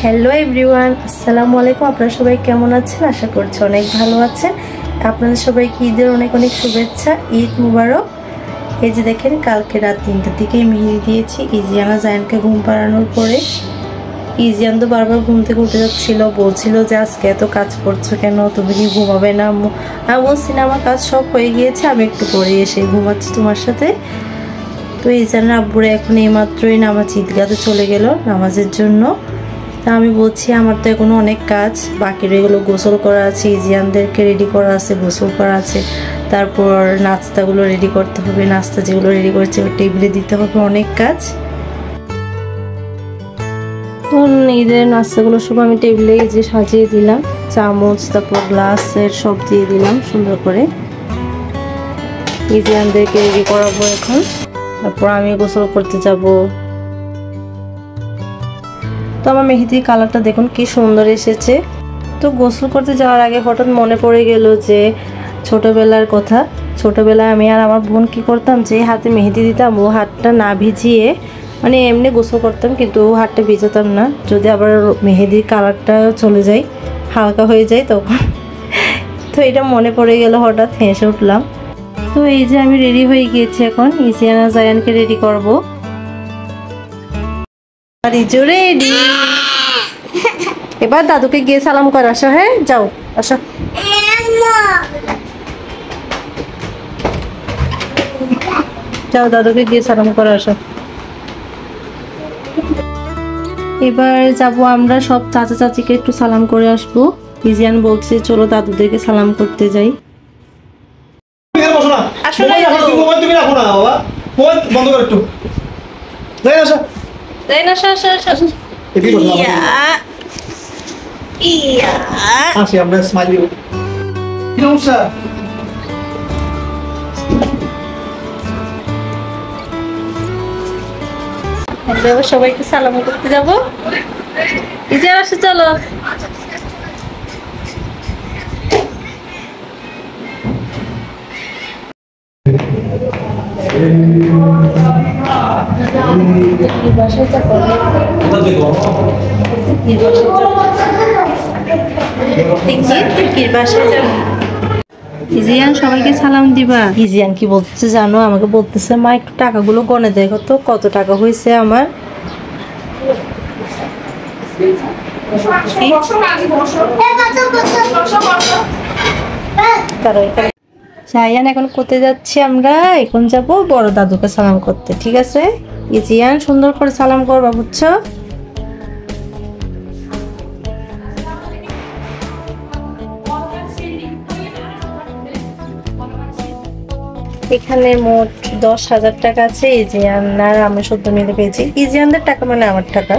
Hello everyone, আসসালামু আলাইকুম। আপনারা সবাই কেমন আছেন? আশা করছি অনেক ভালো আছেন। আপনাদের সবাইকে ঈদের অনেক অনেক শুভেচ্ছা। ঈদ মুবারক। এই যে দেখেন, কালকে রাত 3টার দিকে মেহেদি দিয়েছি ইজিয়ানা জায়ানকে ঘুম পাড়ানোর পরে। ইজিয়ান তো বারবার ঘুম থেকে উঠে যাচ্ছিল, বলছিল যে আজকে এত কাজ করছো কেন, তুমি কি ঘুমাবে না? আমি বলছি না, আমার কাজ সব হয়ে গিয়েছে, আমি একটু পরে এসে ঘুমাচ্ছি তোমার সাথে। তো ইজিয়ানের আব্বুরা এখন এইমাত্রই নামাজ ঈদগাতে চলে গেল নামাজের জন্য। তা আমি বলছি আমার তো এখনো অনেক কাজ বাকি রয়ে গেলো। গোসল করা আছে, ইজিয়ানদেরকে রেডি করা আছে, গোসল করা আছে, তারপর নাস্তাগুলো রেডি করতে হবে, নাস্তা যেগুলো রেডি করেছে টেবিলে দিতে হবে, অনেক কাজ। তখন ঈদের নাস্তাগুলো সব আমি টেবিলে যে সাজিয়ে দিলাম, চামচ তারপর গ্লাসের সব দিয়ে দিলাম সুন্দর করে। ইজিয়ানদেরকে রেডি করাবো এখন, তারপর আমি গোসল করতে যাব। তো আমার মেহেদির কালারটা দেখুন কি সুন্দর এসেছে। তো গোসল করতে যাওয়ার আগে হঠাৎ মনে পড়ে গেল যে ছোটবেলার কথা। ছোটবেলায় আমি আর আমার বোন কি করতাম, যে হাতে মেহেদি দিতাম ও হাতটা না ভিজিয়ে মানে এমনি গোসল করতাম, কিন্তু ও হাতটা ভিজাতাম না। যদি আবার মেহেদির কালারটা চলে যায়, হালকা হয়ে যায় তখন তো এটা মনে পড়ে গেল, হঠাৎ হেসে উঠলাম। তো এই যে আমি রেডি হয়ে গিয়েছি, এখন ইজিয়ানা জায়ানকে রেডি করব। রেডি, এবার দাদুকে গিয়ে সালাম করে আসো। হ্যাঁ যাও, আসো। যাও দাদুকে গিয়ে সালাম করে আসো। এবার যাব আমরা সব চাচা চাচিকে একটু সালাম করে আসবো। ইজিয়ান বলছে চলো দাদুদেরকে সালাম করতে যাই। সবাইকে সালাম করতে যাবো। ইজিয়ান আসো, চলো। ইজিয়ান সবাইকে সালাম দিবা। ইজিয়ান কি বলতেছে জানো? আমাকে বলতেছে মা একটু টাকাগুলো গনে দেখো তো কত টাকা হয়েছে আমার। জায়ান এখন কোথায় যাচ্ছি আমরা? এখন যাব বড় দাদুকে সালাম করতে, ঠিক আছে? ইজিয়ান সুন্দর করে সালাম করবা, বুঝছো? এখানে মোট 10,000 টাকা আছে। ইজিয়ান আর আমি সদ্য মিলে পেয়েছি। ইজিয়ানদের টাকা মানে আমার টাকা।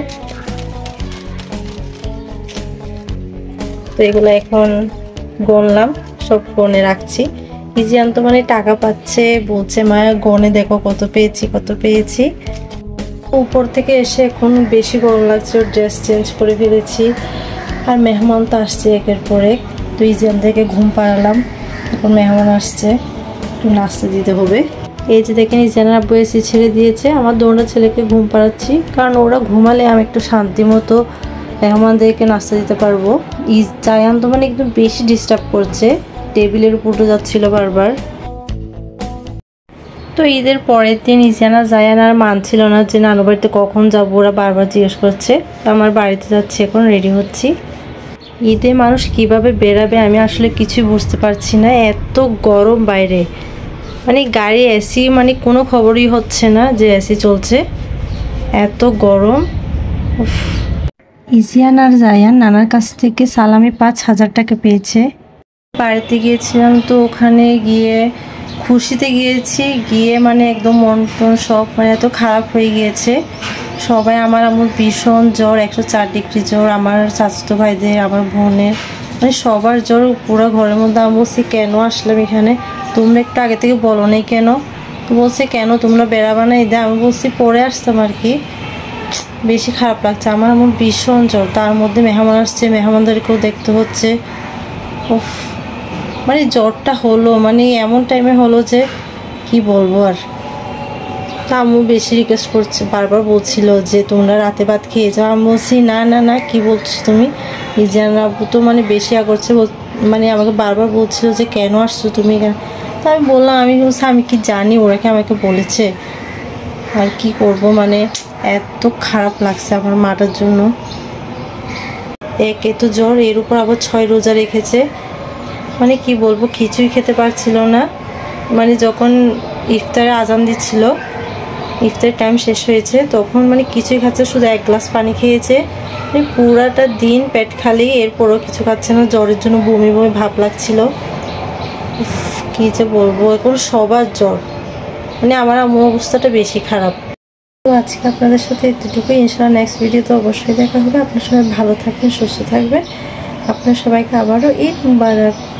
তো এগুলো এখন গণলাম, সব গনে রাখছি। ইজিয়ান তো মানে টাকা পাচ্ছে, বলছে মা গনে দেখো কত পেয়েছি কত পেয়েছি। উপর থেকে এসে এখন বেশি গরম লাগছে, ওর ড্রেস চেঞ্জ করে ফেলেছি। আর মেহমান তো আসছে একের পর এক। তো ইজিয়ান থেকে ঘুম পাড়ালাম, এখন মেহমান আসছে, একটু নাস্তা দিতে হবে। এই যে দেখেন ইজিয়ানের আব্বু এসি ছেড়ে দিয়েছে, আমার দুটো ছেলেকে ঘুম পাড়াচ্ছি, কারণ ওরা ঘুমালে আমি একটু শান্তি মতো মেহমানদেরকে নাস্তা দিতে পারবো। জায়ান তো মানে একদম বেশি ডিস্টার্ব করছে, টেবিলের উপর উঠে যাচ্ছিল বারবার। তো ঈদের পরের দিন ইজিয়ানা জায়ান আর মানছিল না যে নানু বাড়িতে কখন যাবো, ওরা বারবার জিজ্ঞেস করছে। আমার বাড়িতে যাচ্ছি, এখন রেডি হচ্ছি। ঈদে মানুষ কিভাবে বেরাবে আমি আসলে কিছুই বুঝতে পারছি না, এত গরম বাইরে। মানে গাড়ি এসি মানে কোনো খবরই হচ্ছে না যে এসি চলছে, এত গরম। ইজিয়ান আর জায়ান নানার কাছ থেকে সালামে 5,000 টাকা পেয়েছে। বাড়িতে গিয়েছিলাম, তো ওখানে গিয়ে খুশিতে গিয়েছি, গিয়ে মানে একদম মন টন সব মানে এত খারাপ হয়ে গিয়েছে। সবাই আমার ভীষণ জ্বর, 104 ডিগ্রি জ্বর, আমার চাচাতো ভাইদের, আমার বোনের, মানে সবার জ্বর পুরো ঘরের মধ্যে। আমি বলছি কেন আসলাম এখানে, তোমরা একটু আগে থেকে বলো নাই কেন? তো বলছে কেন তোমরা বেড়াবা না ঈদে? আমি বলছি পরে আসতাম আর কি। বেশি খারাপ লাগছে আমার ভীষণ জ্বর, তার মধ্যে মেহমান আসছে, মেহমানদেরকেও দেখতে হচ্ছে। উফ, মানে জ্বরটা হলো মানে এমন টাইমে হলো যে কি বলবো আর। তা আম্মু বেশি রিকোয়েস্ট করছে, বারবার বলছিল যে তোমরা রাতে ভাত খেয়ে যাও। আমি বলছি না না না, কি বলছো তুমি? ইজান আব্বু তো মানে বেশি করছে, মানে আমাকে বারবার বলছিল যে কেন আসছো তুমি এখানে। তো আমি বললাম, আমি কি জানি ওরা কি আমাকে বলেছে, আর কি করব, মানে এত খারাপ লাগছে আমার মাটার জন্য। একে তো জ্বর, এর উপর আবার 6 রোজা রেখেছে, মানে কি বলবো, কিছুই খেতে পারছিল না। মানে যখন ইফতারে আজান দিচ্ছিল, ইফতারের টাইম শেষ হয়েছে, তখন মানে কিছুই খাচ্ছে, শুধু 1 গ্লাস পানি খেয়েছে। মানে পুরাটা দিন পেট খালি, এরপরও কিছু খাচ্ছে না। জ্বরের জন্য বমি বমি ভাব লাগছিল। কি যে বলবো, এখন সবার জ্বর, মানে আমার আম্মু অবস্থাটা বেশি খারাপ। তো আজকে আপনাদের সাথে এতটুকুই, ইনশাআল্লাহ নেক্সট ভিডিওতে অবশ্যই দেখা হবে। আপনার সবাই ভালো থাকবেন, সুস্থ থাকবেন। আপনার সবাইকে আবারও ঈদ মুবারক।